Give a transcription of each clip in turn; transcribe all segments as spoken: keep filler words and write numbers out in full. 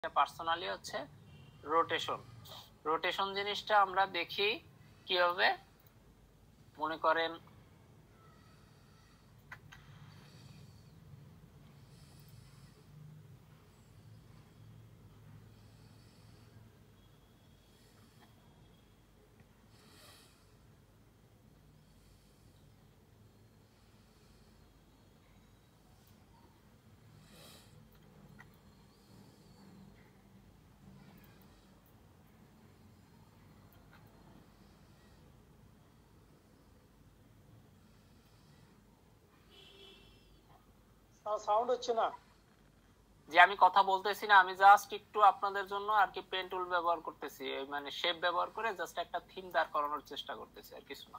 Personally হচ্ছে rotation. Rotation জিনিসটা আমরা দেখি কিভাবে, মনে করেন সাউন্ড হচ্ছে না, যে আমি কথা বলতেছি না, আমি জাস্ট একটু আপনাদের জন্য আর কি পেন টুল ব্যবহার করতেছি, মানে শেপ ব্যবহার করে জাস্ট একটা থিম দাঁড় করানোর চেষ্টা করতেছি, আর কিছু না।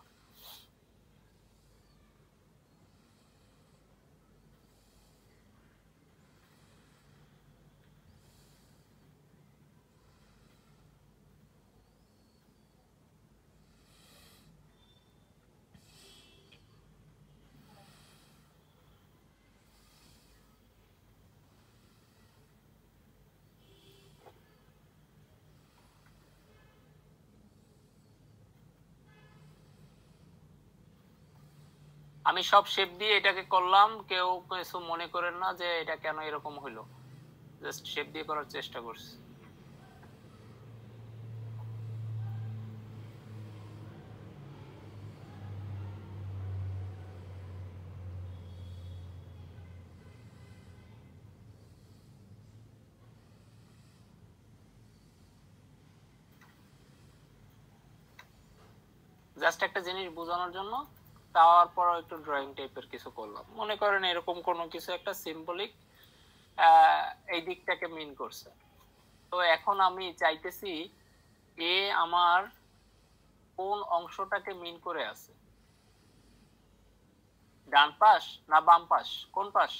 আমি সব শেপ দিয়ে এটাকে করলাম, কেউ কিছু মনে করেন না যে এটা কেন এরকম হলো, জাস্ট শেপ দিয়ে করার চেষ্টা করছি। জাস্ট একটা জিনিস বোঝানোর জন্য, তারপর একটু ড্রয়িং টাইপের কিছু করলাম, মনে করেন এরকম কোনো কিছু একটা সিম্বলিক এই দিকটাকে মিন করছে। তো এখন আমি চাইতেছি এ আমার কোন অংশটাকে মিন করে আছে, ডান পাশ না বাম পাশ, কোন পাশ?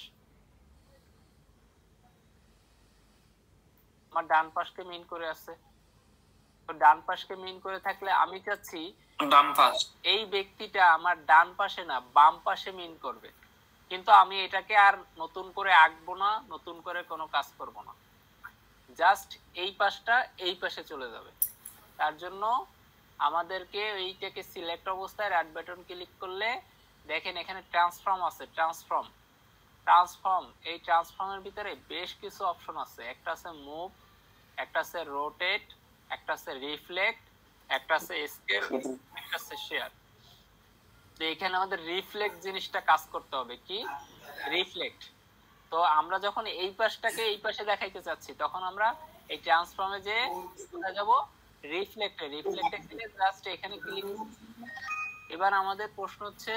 আমার ডান পাশকে মিন করে আছে। তো ডান পাশকে মিন করে থাকলে আমি চাচ্ছি ডান পাশ, এই ব্যক্তিটা আমার ডান পাশে না বাম পাশে মিন করবে, কিন্তু আমি এটাকে আর নতুন করে আঁকবো না, নতুন করে কোনো কাজ করব না, জাস্ট এই পাশটা এই পাশে চলে যাবে। তার জন্য আমাদেরকে এইটাকে সিলেক্ট অবস্থায় রাইট বাটন ক্লিক করলে দেখেন এখানে ট্রান্সফর্ম আছে, ট্রান্সফর্ম ট্রান্সফর্ম এই ট্রান্সফর্মের ভিতরে বেশ কিছু অপশন আছে, একটা আছে মুভ, একটা আছে রোটেট, একটা আছে রিফ্লেক্ট, একটা আছে স্কেল, একটা আছে শেয়ার। তো এখানে আমাদের রিফ্লেক্ট জিনিসটা কাজ করতে হবে, কি রিফ্লেক্ট। তো আমরা যখন এই পাশটাকে এই পাশে দেখাইতে চাচ্ছি, তখন আমরা এই ট্রান্সফর্মে যে কোথায় যাব, রিফ্লেক্টে, রিফ্লেক্টে ক্লিক জাস্ট এখানে ক্লিক। এবার আমাদের প্রশ্ন হচ্ছে,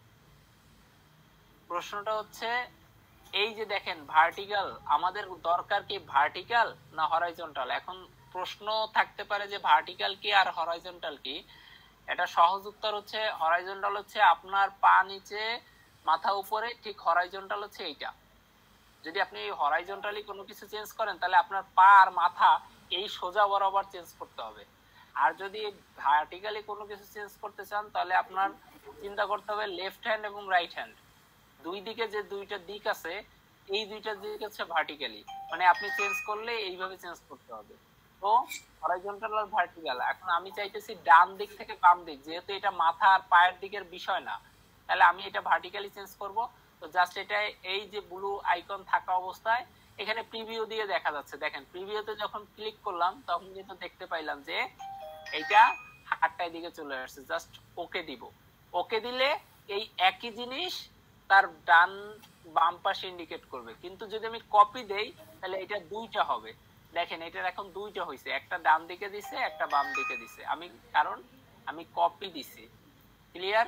প্রশ্নটা হচ্ছে এই যে দেখেন ভার্টিক্যাল, আমাদের দরকার কি ভার্টিক্যাল না হরাইজন্টাল? এখন প্রশ্ন থাকতে পারে যে ভার্টিক্যাল কি আর হরাইজন্টাল কি। এটা সহজ উত্তর হচ্ছে হরাইজন্টাল হচ্ছে আপনার পা নিচে মাথা উপরে, ঠিক হরাইজন্টাল হচ্ছে এইটা। যদি আপনি হরাইজন্টালি কোনো কিছু চেঞ্জ করেন তাহলে আপনার পা আর মাথা এই সোজা বরাবর চেঞ্জ করতে হবে। আর যদি ভার্টিক্যালি কোনো কিছু চেঞ্জ করতে চান তাহলে আপনার চিন্তা করতে হবে লেফট হ্যান্ড এবং রাইট হ্যান্ড, দুই দিকে যে দুইটা দিক আছে এই দুইটা দিক হচ্ছে ভার্টিক্যালি, মানে আপনি চেঞ্জ করলে এইভাবে চেঞ্জ করতে হবে। তো হরাইজন্টাল আর ভার্টিক্যাল, এখন আমি চাইতেছি ডান দিক থেকে বাম দিক, যেহেতু এটা মাথা আর পায়ের দিকের বিষয় না, তাহলে আমি এটা ভার্টিক্যালি চেঞ্জ করব। তো জাস্ট এটা এই যে ব্লু আইকন থাকা অবস্থায় এখানে প্রিভিউ দিয়ে দেখা যাচ্ছে, দেখেন প্রিভিউতে যখন ক্লিক করলাম তখন কিন্তু দেখতে পাইলাম যে এইটা হাতটার দিকে চলে আসছে, জাস্ট ওকে দিব। ওকে দিলে এই একই জিনিস তার ডান বাম পাশে ইন্ডিকেট করবে, কিন্তু যদি আমি কপি দেই তাহলে এটা দুইটা হবে। দেখেন এটার এখন দুইটা হইছে, একটা ডান দিকে দিছে একটা বাম দিকে দিছে, আমি কারণ আমি কপি দিছি। ক্লিয়ার?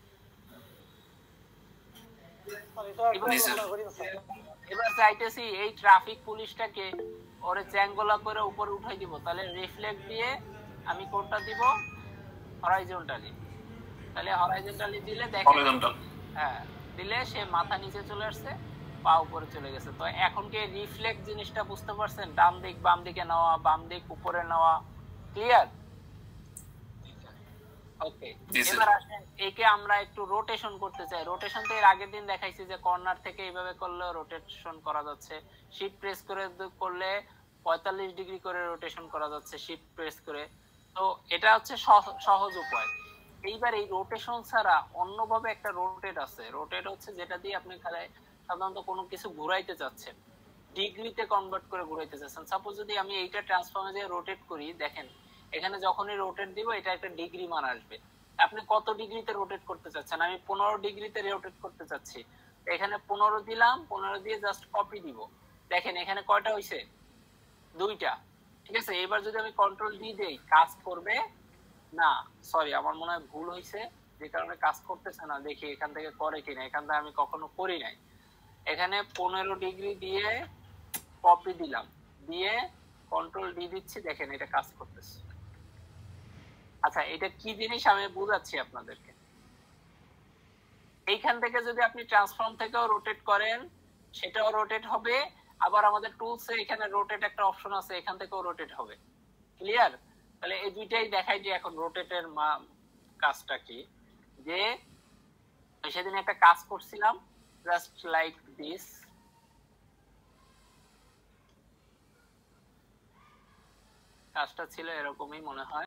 এবার চাইতেছি এই ট্রাফিক পুলিশটাকে ওরে চ্যাঙ্গোলা করে উপরে উঠাই দিব, তাহলে রিফ্লেক্ট দিয়ে আমি কোনটা দিব, হরাইজন্টালি। তাহলে হরাইজন্টালি দিলে দেখেন, হ্যাঁ দিলে সে মাথা নিচে চলে আসছে, পা উপরে চলে গেছে। তো এখন কি রিফ্লেক্ট জিনিসটা বুঝতে পারছেন? ডান দিক বাম দিকে নেওয়া, বাম দিক উপরে নেওয়া। ক্লিয়ার? ওকে, এবার আসেন একে আমরা একটু রোটেশন করতে চাই। রোটেশন তো এর আগের দিন দেখাইছি যে কর্নার থেকে এইভাবে করলে রোটেশন করা যাচ্ছে, শিফট প্রেস করে করলে পঁয়তাল্লিশ ডিগ্রি করে রোটেশন করা যাচ্ছে শিফট প্রেস করে। তো এটা হচ্ছে সহজ উপায়। এইবার এই রোটেশন ছাড়া অন্যভাবে একটা রোটেট আছে। রোটেট হচ্ছে যেটা দিয়ে আপনি সাধারণত কোনো কিছু ঘুরাইতে চাচ্ছেন, ডিগ্রিতে কনভার্ট করে ঘুরাইতে চাচ্ছেন। সাপোজ যদি আমি এইটা ট্রান্সফর্মে যে রোটেট করি, দেখেন এখানে যখনই রোটেট দিব এটা একটা ডিগ্রি মান আসবে। আপনি কত ডিগ্রিতে রোটেট করতে চাচ্ছেন? আমি পনেরো ডিগ্রিতে রোটেট করতে চাচ্ছি, এখানে পনেরো দিলাম, পনেরো দিয়ে জাস্ট কপি দিব। দেখেন এখানে কয়টা হইছে? দুইটা। ঠিক আছে, এবার যদি আমি কন্ট্রোল ডি দেই কাজ করবে না, সরি আমার মনে হয় ভুল হয়েছে, যে কারণে কাজ করতেছে না। দেখি এখান থেকে করে কিনা, এখান থেকে আমি কখনো করি নাই। এখানে পনেরো ডিগ্রি দিয়ে কপি দিলাম, দিয়ে কন্ট্রোল ডি দিচ্ছি, দেখেন এটা কাজ করতেছে। আচ্ছা এটা কি জিনিস আমি বুঝাচ্ছি আপনাদেরকে। এইখান থেকে যদি আপনি ট্রান্সফর্ম থেকেও রোটেট করেন সেটাও রোটেট হবে, আবার আমাদের টুলসে এখানে রোটেট একটা অপশন আছে, এখান থেকেও রোটেট হবে। ক্লিয়ার? তাহলে এই দুইটাই দেখাই যে এখন রোটেটের কাজটা কি। যে সেদিন একটা কাজ করছিলাম জাস্ট লাইক দিস, কাজটা ছিল এরকমই মনে হয়।